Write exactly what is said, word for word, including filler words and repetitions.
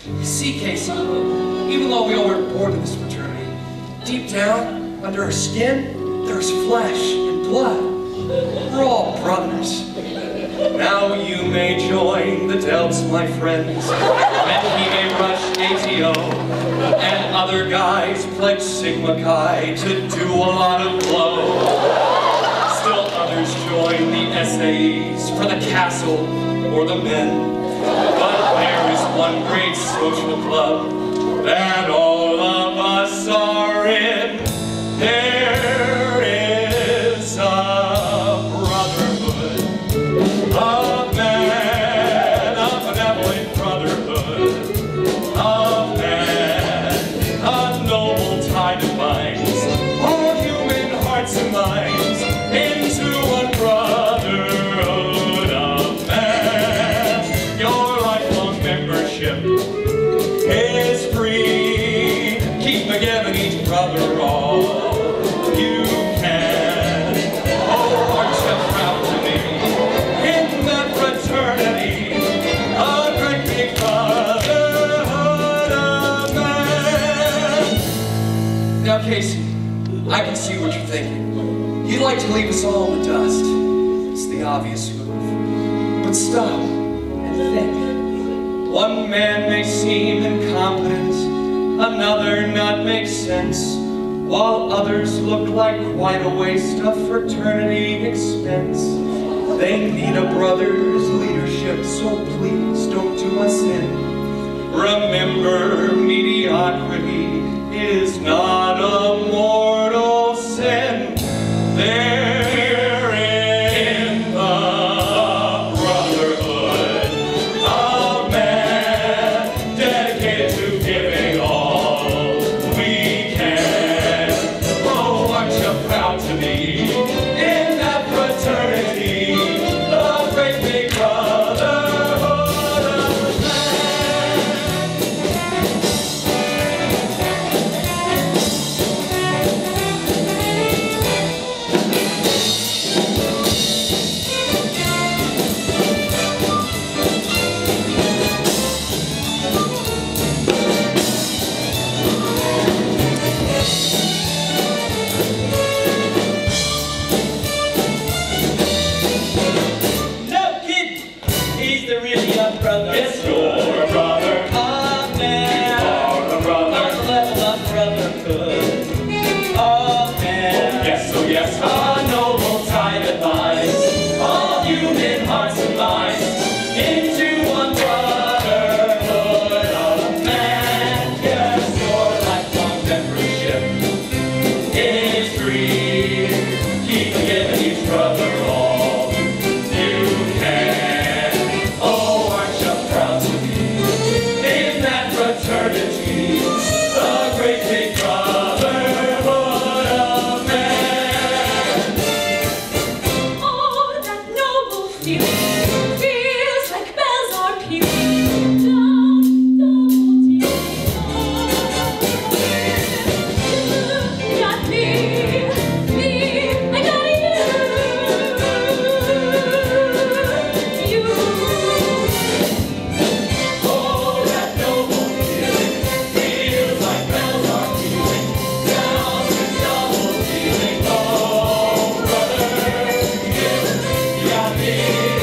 See, Casey, even though we all weren't born in this fraternity, deep down, under our skin, there's flesh and blood. We're all brothers. Now you may join the Delts, my friends, and he may rush A T O, and other guys pledge Sigma Chi to do a lot of blow. Still others join the S A Es for the castle or the men. But there is one great social club that all of us are in. There is a brotherhood of man, a benevolent brotherhood of man, a noble tie that binds all human hearts and minds into one brotherhood of man. Your lifelong membership is free. Keep giving each brother all you can. Oh, aren't you proud to be in that fraternity, a great big brotherhood of man? Now, Casey, I can see what you're thinking. You'd like to leave us all in the dust. It's the obvious move. But stop and think. One man may seem incompetent, another not make sense, while others look like quite a waste of fraternity expense. They need a brother's leadership, so please don't do us in. Remember, mediocrity is not a mortal sin. They're in the brotherhood of man, dedicated to giving all we can. Oh, aren't you proud to be in that fraternity, the great big brotherhood of No kidding, he's the really young brother. It's your brother, Oh man, our brother. on the level of brotherhood. Oh man, Yes, oh yes, a noble tie that binds all human hearts and minds into one brotherhood of man. Yes, your lifelong membership is free. Keep giving each brother all you can. Oh, aren't you proud to be in that fraternity, the great big brotherhood of man? Oh, that noble feeling feels like bells are pealing down the You got me, me, I got you, you. Oh, that noble feeling feels like bells are pealing down this double feeling. Oh, brother, you got me.